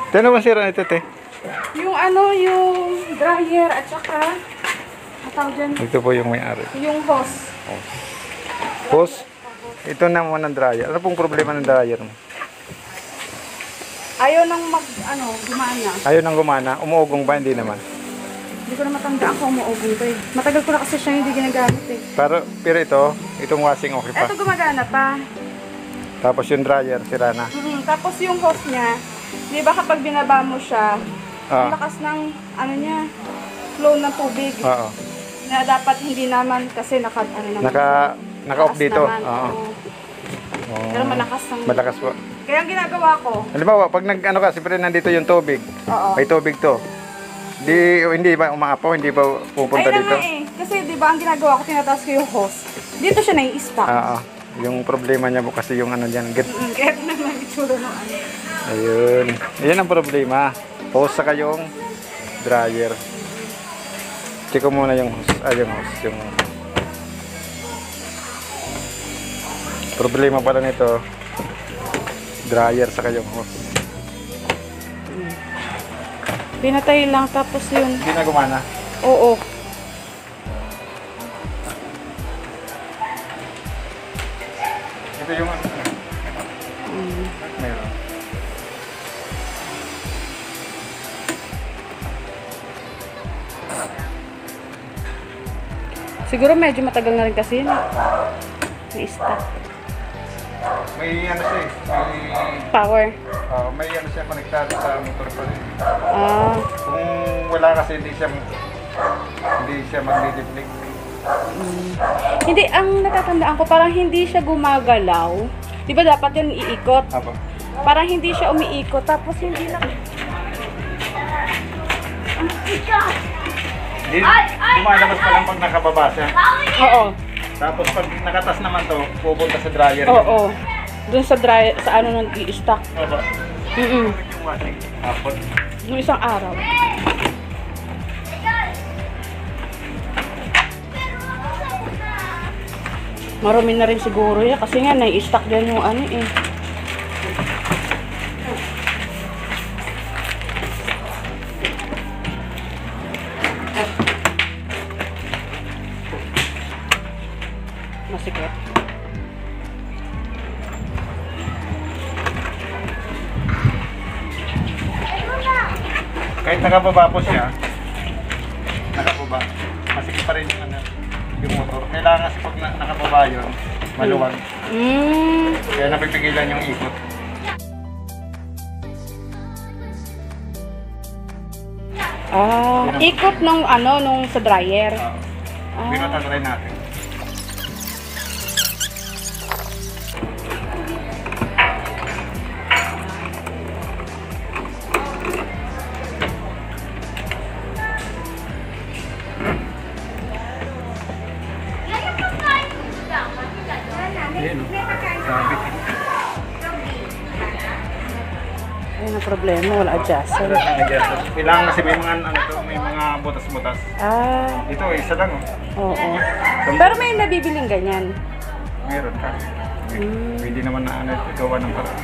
Ano ba sira nito, te? Yung ano, yung dryer at saka tawag dyan, Ito po yung may-ari. yung hose. Hose? Ito naman ang dryer. Ano pong problema ng dryer mo? Ayaw nang gumana. Ayaw nang gumana. Umuugong ba? Hindi naman. Hindi ko na matandaan kung umuugong to eh. Matagal ko na kasi siya hindi ginagamit eh. Pero itong washing okay pa. Eto gumagana pa. Tapos yung dryer, sira na. Tapos yung hose niya, di ba kapag binaba mo siya, ang Ah. lakas ng flow ng tubig. Oo. Na dapat hindi naman kasi Naka-off taas dito. naman. Oo. Oo. Pero malakas ng... Malakas po. Kaya ang ginagawa ko, Halimbawa, pag ka, siyempre nandito yung tubig. oo. May tubig to. Hindi ba umaapaw? Hindi ba pupunta Ayun na dito? nga eh. Kasi di ba ang ginagawa ko, tinataas ko yung hose. Dito siya nai-stack. Oo. Yung problema niya po kasi yung ano dyan. Kaya ito naman itsura ng ano. Ayun. Yan ang problema. Hose sa kayong dryer. Check ko muna yung hose. Yung hose. Yung problema pala nito. Dryer sa kayong hose. Pinatay lang tapos yun. Hindi na gumana. Oo. Ito yung ano. Meron. Siguro medyo matagal na rin kasi yun. Na-stack. May ano siya eh. Power. May ano siya konektado sa motor pa rin. Ah. Kung wala kasi hindi siya magliliplik. Hindi, ang natatandaan ko, parang hindi siya gumagalaw. Di ba dapat yun iikot? Apo. Parang hindi siya umiikot, tapos hindi na... Hindi, lumalabas pa lang pag nakababa siya. Oo. Tapos pag nakatas naman to, pupunta sa dryer. Oo. Doon sa dry, sa ano nung i-stack. Opo. Mm-mm. Yung washing. Hapon. Yung isang araw. Marumi na rin siguro yan kasi nga nai-stack dyan yung ano eh. Masikip. Kahit nakababa po siya, nakababa, masikip pa rin yung, ano, yung motor. Kailangan kasi pag nakababa yun, maluwag. Kaya napipigilan yung ikot. Ah, ikot nung nung sa dryer. Pero tatry natin. Ayan, sabi. Ayun ang problema, wala adjuster. Kailangan kasi may mga may mga butas-butas. Ah, Ito isa lang oh. oo. Pero may nabibiling ganyan. Meron ka. Pwede naman na gawa ng paraan.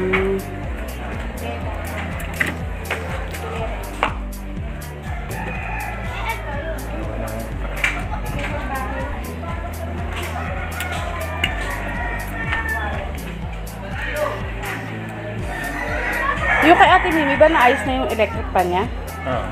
Yung kay Ate Mimi ba naayos na yung electric pan niya? Oo.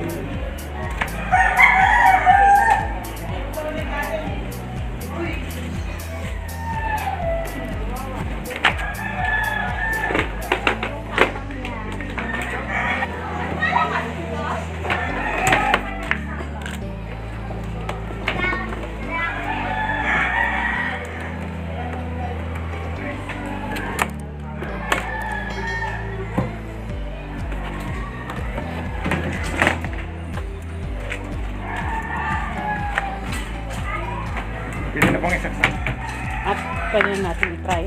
Pwede na pong isaksak. At pwede natin i-try.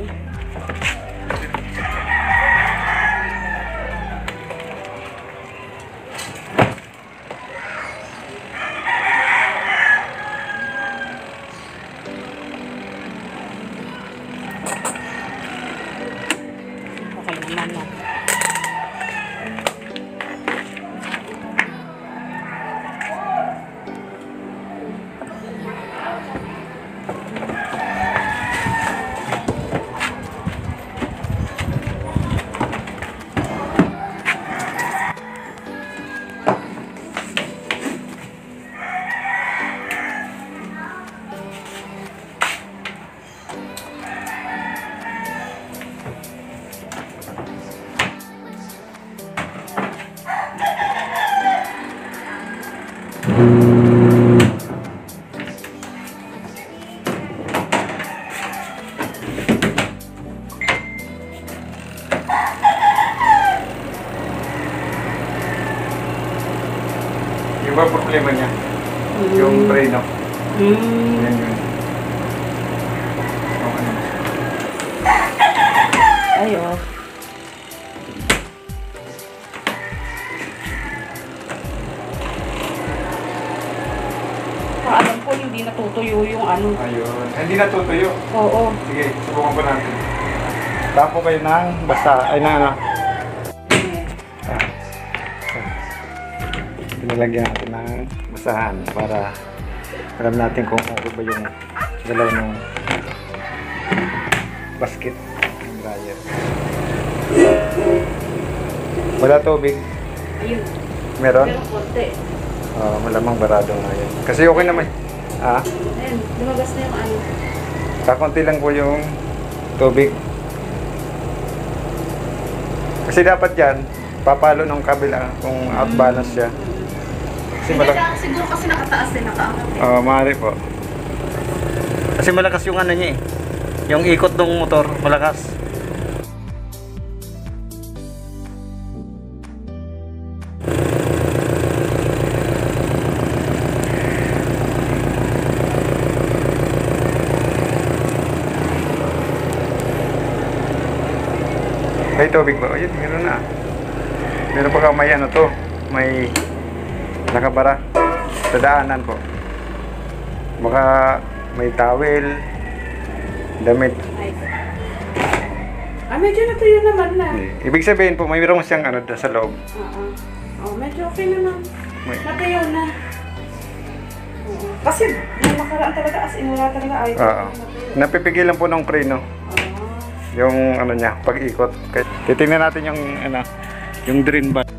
Okay naman na. Yung preno. Mm. Yan yun. Oh, ano. Ay, oh. Alam ko hindi natutuyo yung ano. Ayun. Hindi natutuyo. Oo. Sige, subukan po natin. Tapo kayo ng basta. Ay na ano. Pinalagyan natin ng basahan para alam natin kung okay ba yung galaw ng basket ng dryer. Wala tubig. Ayun. Meron? Pero konti. Malamang barado nga yan. Kasi okay naman. Ayun, lumabas na yung ano. Kakunti lang po yung tubig. Kasi dapat yan, papalo ng kabila kung outbalance siya. Kasi Siguro kasi nakataas din, nakaangat eh. maaari po. Kasi malakas yung ano niya eh. Yung ikot ng motor, malakas. May tubig ba? Ayun, meron na. Meron pa ka may ano to. May nakabara. Sa daanan po. Baka may towel, damit. Medyo natuyo naman na. Ibig sabihin po, mayroon siyang ano sa loob. Medyo okay naman. May- Natuyo na. Oo. Kasi, nung nakaraan talaga, as in, wala talaga ayaw. Oo. Napipigilan po ng preno. Yung ano niya, pag-ikot. Titingnan natin yung ano, yung drain valve.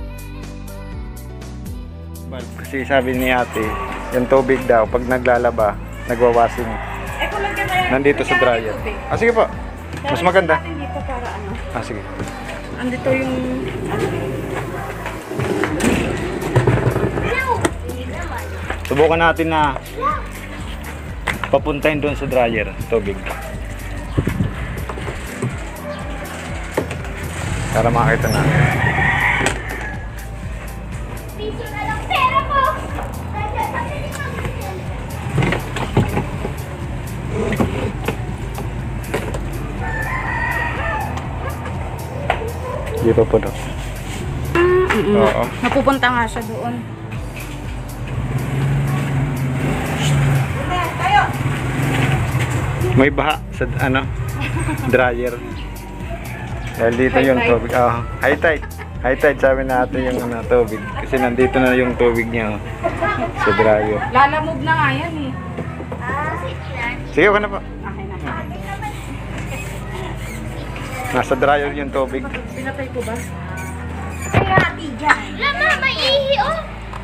Kasi sabi ni ate, yung tubig daw pag naglalaba, nagwawashing. Kung lagyan na yan, Nandito sa dryer. Sige po. Mas maganda. Natin dito para ano. Sige. Andito yung ano. Subukan natin na papuntahin doon sa dryer, tubig. Para makita natin. Piso na lang pera ko. Dito po daw. Oo. Napupunta nga siya doon. May baha sa ano, dryer. Dahil dito yung tubig. High tide. High tide sabi natin yung ano, tubig. Kasi nandito na yung tubig niya sa dryer. Lalamove na nga yan eh. Sige, okay na po. Okay na. Nasa dryer yung tubig. Pinatay ko ba? Kaya ati dyan. Lama, may ihi oh.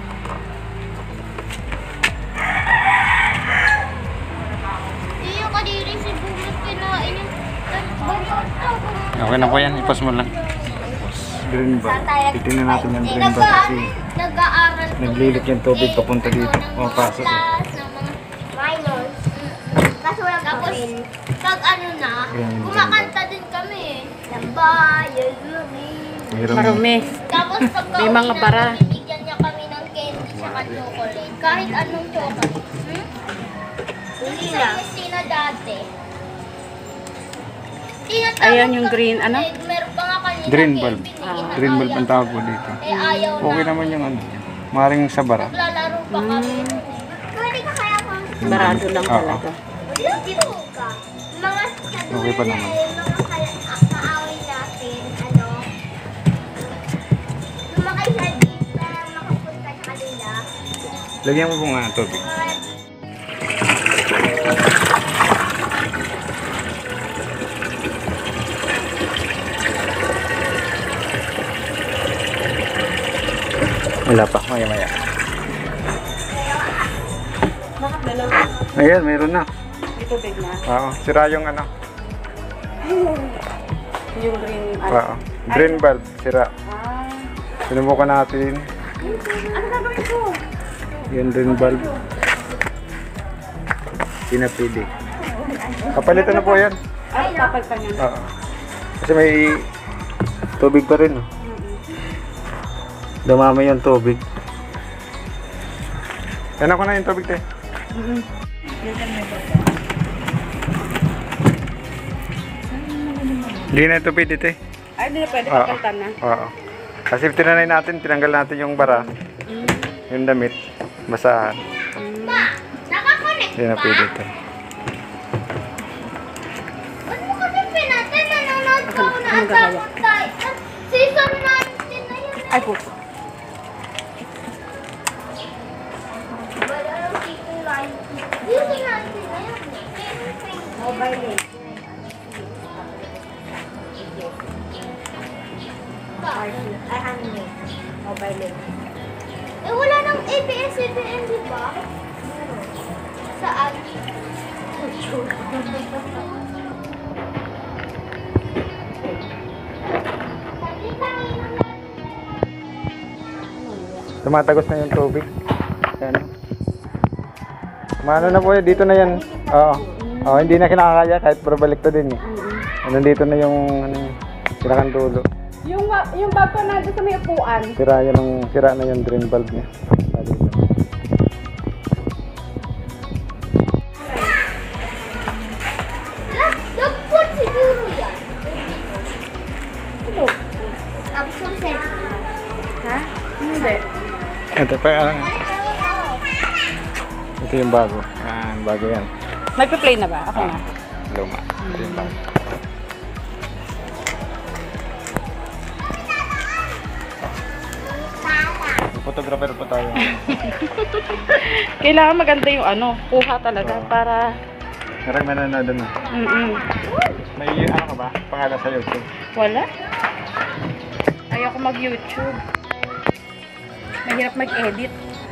Iyo ka diri si Bumot kinain yung Okay na po yan. Ipas mo lang. Drain ba? Titingnan natin yung drain ba kasi nag-aaral naglilik yung tubig papunta dito. Pasok. Minors. Kaso wala tapos, pag ano na, Ayan. kumakanta din kami. Bayan Mayroong Marumi. Tapos pag May mga bara. bibigyan niya kami ng candy tsaka chocolate. Kahit anong chocolate. Hindi sa Christina dati. Tinatawag Ayan yung kami green, ano? Meron pa nga kanina drain Kelvin, bulb. eh, Drain bulb ang inaaya. tawag po dito. Ayaw Okay na. naman yung ano. Maring sa bara. Naglalaro pa kami. Pwede ka kaya kung Barado lang Oo. talaga. dito ka. Mga Okay pa naman. mga kaaway natin, ano, lumakay sa jeep na makapunta sa kanila. Lagyan mo po nga ng tubig. Wala pa, maya. Bakit dalawa? Ayan, mayroon na. May tubig na. Oo, sira yung ano. Yung green ano. Oo. Drain valve, sira. Sinubukan natin. Ano gagawin ko? Yung drain valve. Pinapili. Kapalitan na po yan. Ay, papalitan yan. Oo. Kasi may tubig pa rin. Oh. Dumami yung tubig. Yan ako na yung tubig, te. Hindi na ito pwede, te. Ay, hindi na pwede Oo. papalitan na. Oo. Kasi tinanay natin, tinanggal natin yung bara, yung damit, basahan. Pa, nakakonect Hindi na ba? pwede, te. Ba't mo kasi pinatay? Nanonood pa ako na Ano gagawa? Attack on Titan. Season 19 na yun. Ay po. Wala lang season 19. Season 19 na yun. Mobile Legends. Ay, anime. Mobile Legends. Eh, wala nang ABS-CBN, di ba? Saan? YouTube. Tumatagos na yung tubig. Yan. Mano na po dito na yan. Oo. Oo, hindi na kinakaya kahit babalik to din eh. Nandito na yung ano, sirakan dulo. Yung bag ko na sa may upuan. Sira na yung drain valve niya. Nagput siguro yan. Ito. Absolute. Ha? Hindi. Ito pa yan. Ito yung bago. Yan, bago yan. May play na ba? Okay na. Luma. Ito yung bago. Photographer po tayo. Kailangan maganda yung ano, kuha talaga para... Marang manonood na. May ano ka ba? Pangalan sa YouTube? Wala. Ayoko mag-YouTube. Mahirap mag-edit.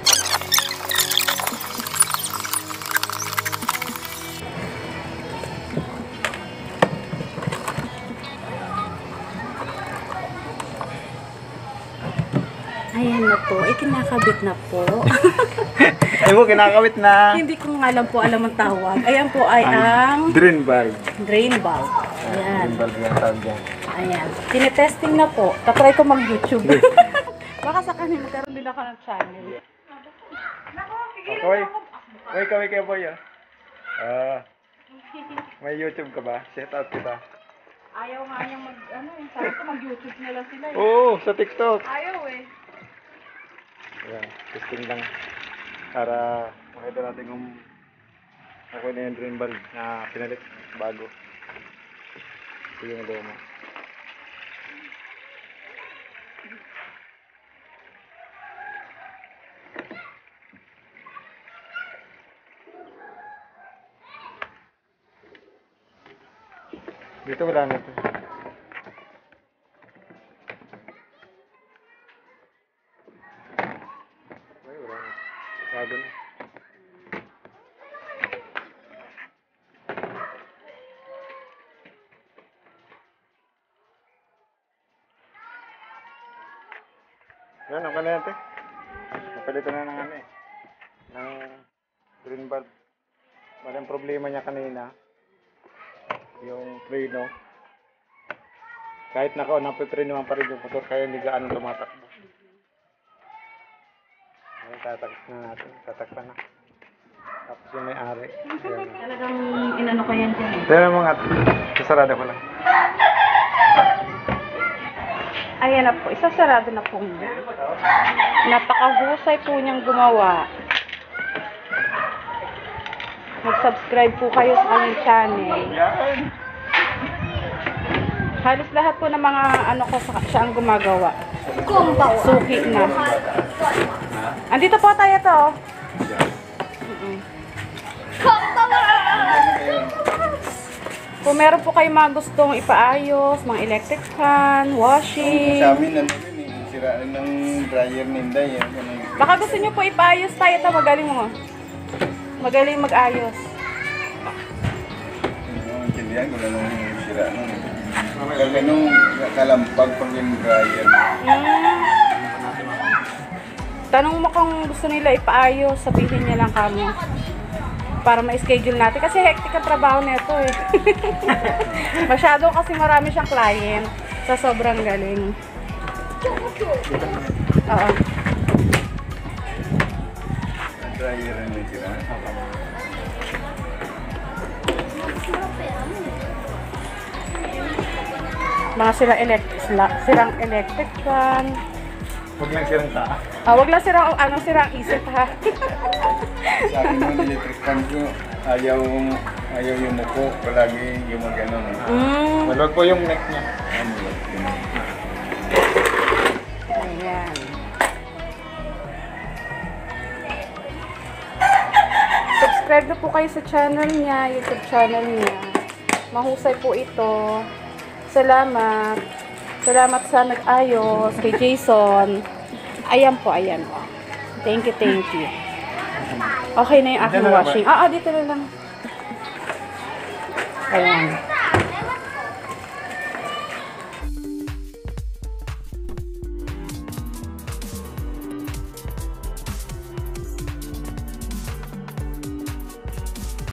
Ayan na po. Eh, kinakabit na po. Ay mo, kinakawit na. Hindi ko nga alam po alam ang tawag. Ayan po ay ang Drain valve. drain valve. Ayan. Drain valve yung tawag dyan. Ayan. Tinetesting na po. Tatry ko mag-YouTube. Baka sa kanila magkaroon din ako ng channel. Kaway kayo boy ah. May YouTube ka ba? Shout out kita. Ayaw nga niyang sabi ko mag-YouTube na lang sila. Oo, sa TikTok. Ayaw eh. Ayan, testing lang. Para makita natin kung okay na yung drain valve na pinalit bago. Ito yung luma. Dito wala na ito. Ay, wala na. Bago na. Yan, ang kanina ito. Napalitan na ng ano eh. Ng green bulb. Maraming problema niya kanina. Yung preno. Kahit naka-on, napiprenohan pa rin yung motor kaya hindi gaano tumatakbo. Ngayon, tatakpan na natin. Tatakpan na. Tapos yung may-ari. Ayan. Talagang inano ko yan dyan. Tignan mo nga. Sasarado ko lang. Ayan na po. Isasarado na po niya. Napakahusay po niyang gumawa. Mag-subscribe po kayo sa kanyang channel. Yan. Halos lahat po ng mga ano ko siya ang gumagawa. Kumbawa. Suki na. Andito po tayo to. Kumbawa. Kung meron po kayong mga gustong ipaayos, mga electric fan, washing. Sa amin, ano rin eh, siraan ng dryer ni Inday. Baka gusto niyo po ipaayos tayo to, magaling mo. Magaling mag-ayos. Intindihan ko na nung sira nun. Kasi nung kalampag pag yung dryer. Tanong mo kung gusto nila ipaayos, sabihin niya lang kamo. Para ma-schedule natin. Kasi hectic ang trabaho nito eh. Masyado kasi marami siyang client. Sa sobrang galing. Oo. dryer na yung sira. Mga sirang electric fan. Huwag lang sirang taa. Wag lang sirang isip ha. Sabi mo, electric fan ko, ayaw yung muko, palagi yung mga ganun. Maluwag po yung neck niya. Ano yun? Ayan. Subscribe na po kayo sa channel niya, YouTube channel niya. Mahusay po ito. Salamat. Salamat sa nag-ayos kay Jason. Ayan po, ayan po. Thank you, thank you. Okay na yung aking Dito na lang ba? washing. Dito na lang. Ayan.